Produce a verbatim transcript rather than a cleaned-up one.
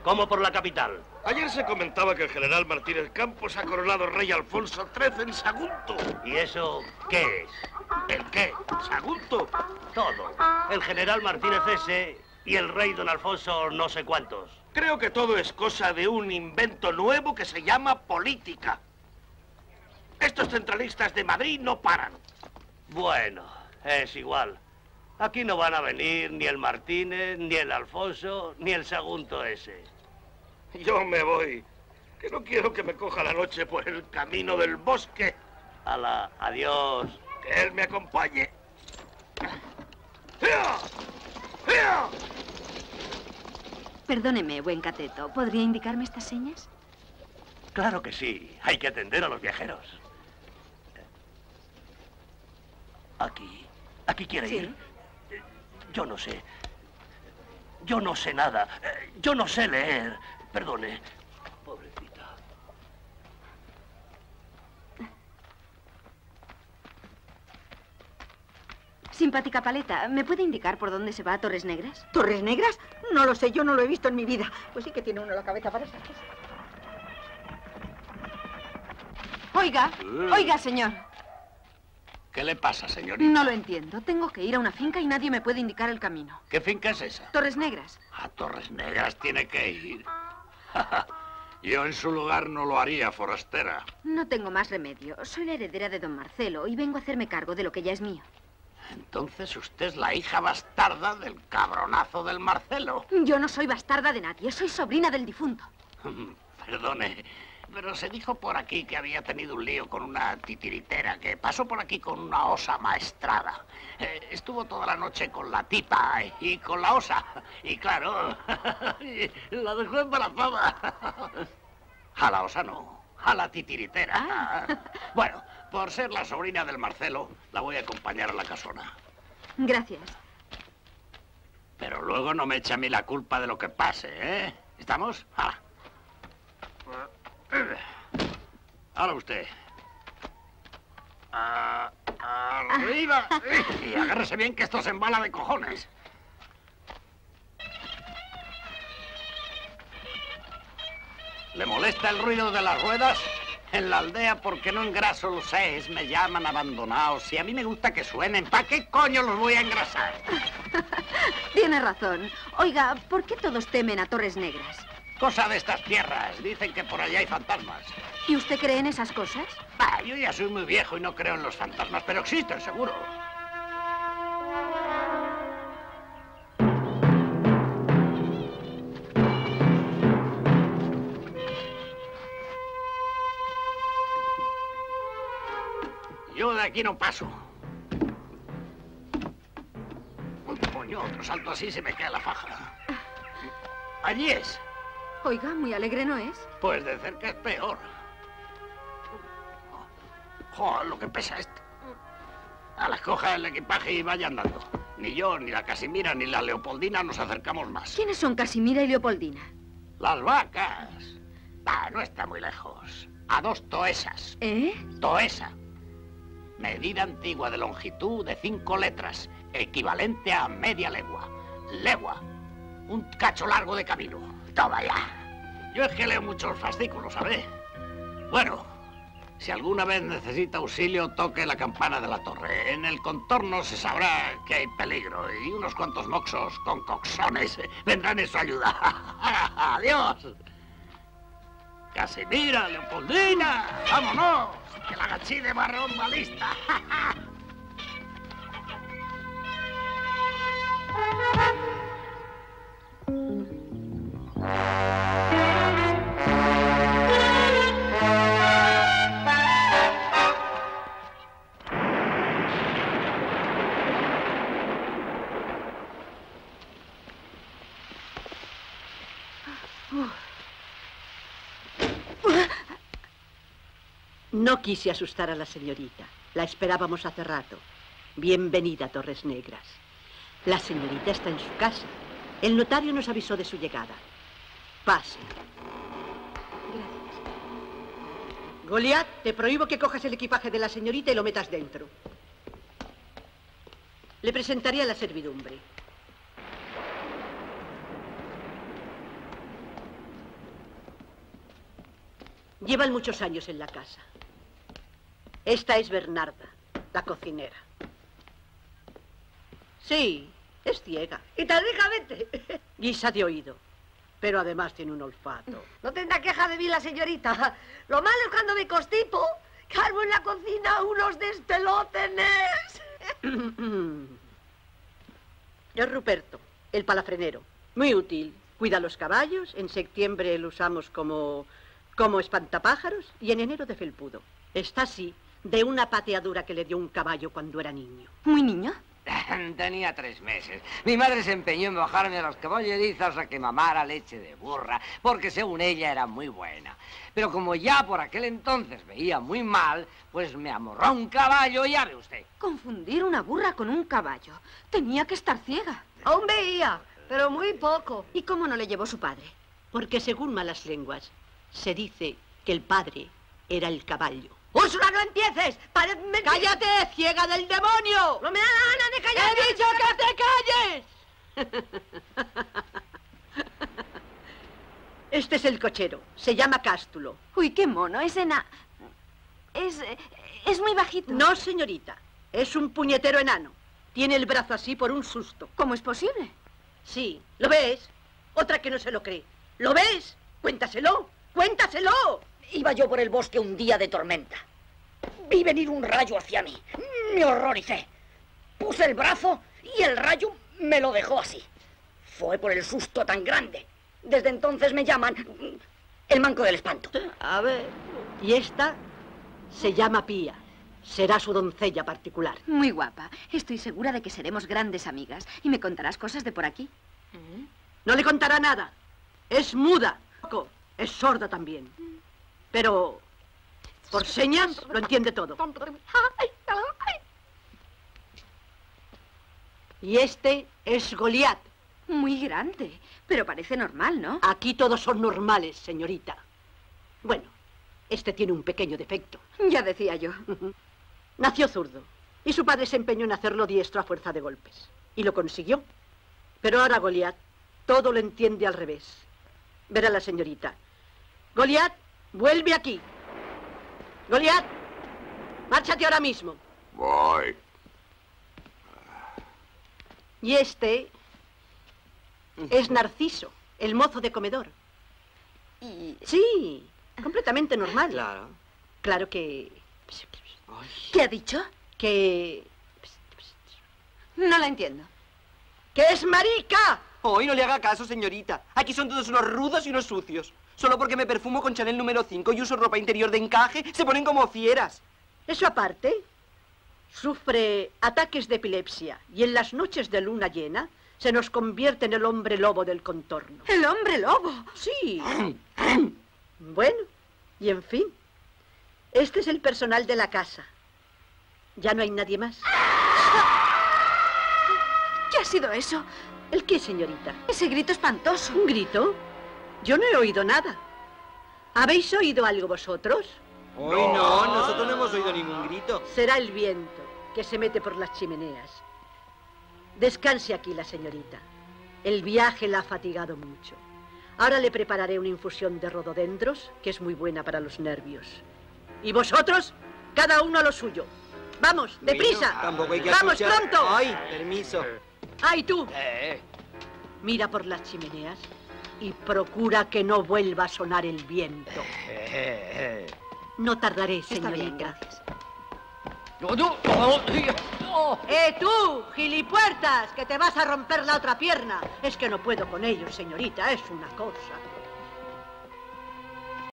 ¿Cómo por la capital? Ayer se comentaba que el general Martínez Campos ha coronado rey Alfonso trece en Sagunto. ¿Y eso qué es? ¿El qué? ¿Sagunto? Todo. El general Martínez ese y el rey don Alfonso no sé cuántos. Creo que todo es cosa de un invento nuevo que se llama política. Estos centralistas de Madrid no paran. Bueno, es igual. Aquí no van a venir ni el Martínez, ni el Alfonso, ni el Sagunto ese. Yo me voy, que no quiero que me coja la noche por el camino del bosque. Hala, adiós. Que él me acompañe. ¡Ea! ¡Ea! Perdóneme, buen cateto. ¿Podría indicarme estas señas? Claro que sí. Hay que atender a los viajeros. Aquí. ¿Aquí quiere Sí. ir? Yo no sé. Yo no sé nada. Yo no sé leer. Perdone. Pobrecita. Simpática paleta, ¿me puede indicar por dónde se va a Torres Negras? ¿Torres Negras? No lo sé, yo no lo he visto en mi vida. Pues sí que tiene uno la cabeza para esas cosas. Oiga, Mm. oiga, señor. ¿Qué le pasa, señorita? No lo entiendo. Tengo que ir a una finca y nadie me puede indicar el camino. ¿Qué finca es esa? Torres Negras. A Torres Negras tiene que ir. Yo en su lugar no lo haría, forastera. No tengo más remedio. Soy la heredera de don Marcelo y vengo a hacerme cargo de lo que ya es mío. Entonces usted es la hija bastarda del cabronazo del Marcelo. Yo no soy bastarda de nadie, soy sobrina del difunto. Perdone, pero se dijo por aquí que había tenido un lío con una titiritera que pasó por aquí con una osa maestrada. Eh, estuvo toda la noche con la tipa y con la osa. Y claro, la dejó embarazada. A la osa no, a la titiritera. Ah. Bueno, por ser la sobrina del Marcelo, la voy a acompañar a la casona. Gracias. Pero luego no me eche a mí la culpa de lo que pase, ¿eh? ¿Estamos? Ah. Ahora usted. Ah, ¡arriba! Y agárrese bien que esto se embala de cojones. ¿Le molesta el ruido de las ruedas? En la aldea, porque no engraso los seis, me llaman abandonados. Y a mí me gusta que suenen. ¿Para qué coño los voy a engrasar? Tiene razón. Oiga, ¿por qué todos temen a Torres Negras? Cosa de estas tierras. Dicen que por allá hay fantasmas. ¿Y usted cree en esas cosas? Ah, yo ya soy muy viejo y no creo en los fantasmas, pero existen, seguro. Yo de aquí no paso. Uy, coño, otro salto así se me cae la faja. Allí es. Oiga, muy alegre no es. Pues de cerca es peor. Joder, lo que pesa esto. A la coja el equipaje y vaya andando. Ni yo, ni la Casimira, ni la Leopoldina nos acercamos más. ¿Quiénes son Casimira y Leopoldina? Las vacas. Ah, no está muy lejos. A dos toesas. ¿Eh? Toesa. Medida antigua de longitud de cinco letras, equivalente a media legua. Legua. Un cacho largo de camino. Toma ya. Yo es que leo muchos fascículos, ¿sabes? Bueno, si alguna vez necesita auxilio, toque la campana de la torre. En el contorno se sabrá que hay peligro y unos cuantos moxos con coxones vendrán en su ayuda. ¡Adiós! Casimira, Leopoldina, vámonos, que la gachí de marrón va lista. No quise asustar a la señorita. La esperábamos hace rato. Bienvenida, Torres Negras. La señorita está en su casa. El notario nos avisó de su llegada. Pase. Gracias. Goliat, te prohíbo que cojas el equipaje de la señorita y lo metas dentro. Le presentaré a la servidumbre. Llevan muchos años en la casa. Esta es Bernarda, la cocinera. Sí, es ciega. Y tan ricamente. Guisa de oído, pero además tiene un olfato. No tendrá queja de mí la señorita. Lo malo es cuando me constipo, que armo en la cocina unos despelotenes. Es Ruperto, el palafrenero. Muy útil. Cuida los caballos. En septiembre lo usamos como, como espantapájaros y en enero de felpudo. Está así de una pateadura que le dio un caballo cuando era niño. ¿Muy niño? Tenía tres meses. Mi madre se empeñó en bajarme a las caballerizas a que mamara leche de burra, porque según ella era muy buena. Pero como ya por aquel entonces veía muy mal, pues me amorró un caballo, ya ve usted. Confundir una burra con un caballo. Tenía que estar ciega. Aún veía, pero muy poco. ¿Y cómo no le llevó su padre? Porque según malas lenguas, se dice que el padre era el caballo. ¡Úrsula, no empieces! Parece mentira. ¡Cállate, ciega del demonio! ¡No me da la gana de callar! ¡He dicho que te calles! Este es el cochero. Se llama Cástulo. Uy, qué mono. Es ena... Es... es muy bajito. No, señorita. Es un puñetero enano. Tiene el brazo así por un susto. ¿Cómo es posible? Sí. ¿Lo ves? Otra que no se lo cree. ¿Lo ves? Cuéntaselo. ¡Cuéntaselo! Iba yo por el bosque un día de tormenta. Vi venir un rayo hacia mí. Me horroricé. Puse el brazo y el rayo me lo dejó así. Fue por el susto tan grande. Desde entonces me llaman el manco del espanto. A ver. Y esta se llama Pía. Será su doncella particular. Muy guapa. Estoy segura de que seremos grandes amigas. Y me contarás cosas de por aquí. No le contará nada. Es muda. Es sorda también. Pero por señas lo entiende todo. Y este es Goliat. Muy grande. Pero parece normal, ¿no? Aquí todos son normales, señorita. Bueno, este tiene un pequeño defecto. Ya decía yo. Nació zurdo. Y su padre se empeñó en hacerlo diestro a fuerza de golpes. Y lo consiguió. Pero ahora Goliat todo lo entiende al revés. Verá la señorita. Goliat, vuelve aquí. Goliat, márchate ahora mismo. Voy. Y este es Narciso, el mozo de comedor. Y... Sí, completamente normal. Claro. Claro que... ¿Qué ha dicho? Que... No la entiendo. ¡Que es marica! Hoy no le haga caso, señorita. Aquí son todos unos rudos y unos sucios. Solo porque me perfumo con Chanel número cinco y uso ropa interior de encaje, se ponen como fieras. Eso aparte, sufre ataques de epilepsia y en las noches de luna llena se nos convierte en el hombre lobo del contorno. ¡El hombre lobo! Sí. Bueno, y en fin, este es el personal de la casa. Ya no hay nadie más. ¿Qué ha sido eso? ¿El qué, señorita? Ese grito espantoso. ¿Un grito? Yo no he oído nada. ¿Habéis oído algo vosotros? Hoy no, nosotros no hemos oído ningún grito. Será el viento que se mete por las chimeneas. Descanse aquí la señorita. El viaje la ha fatigado mucho. Ahora le prepararé una infusión de rododendros, que es muy buena para los nervios. Y vosotros, cada uno a lo suyo. ¡Vamos, deprisa! Niño, tampoco hay que ¡Vamos, asustar. pronto! ¡Ay, permiso! ¡Ay, tú! Eh, Mira por las chimeneas y procura que no vuelva a sonar el viento. eh, eh. No tardaré, Está bien, señorita. gracias. No, no, no, no. ¡Eh, tú, gilipuertas! ¡Que te vas a romper la otra pierna! Es que no puedo con ellos, señorita. Es una cosa.